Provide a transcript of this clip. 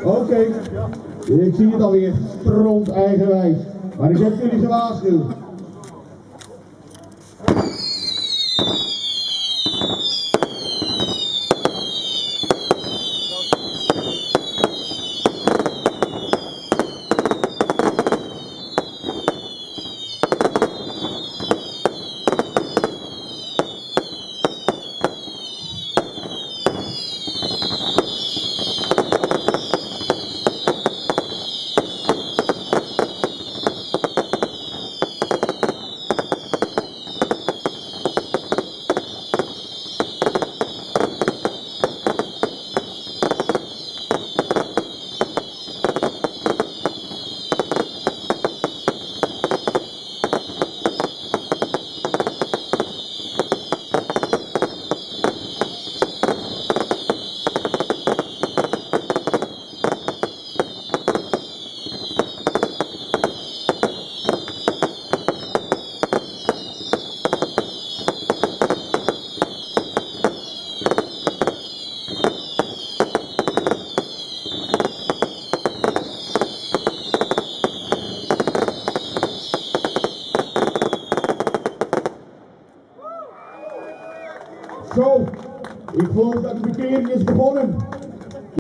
Oké, ik zie het alweer, stront eigenwijs. Maar ik heb jullie gewaarschuwd. Zo, ik geloof dat de bekering is begonnen.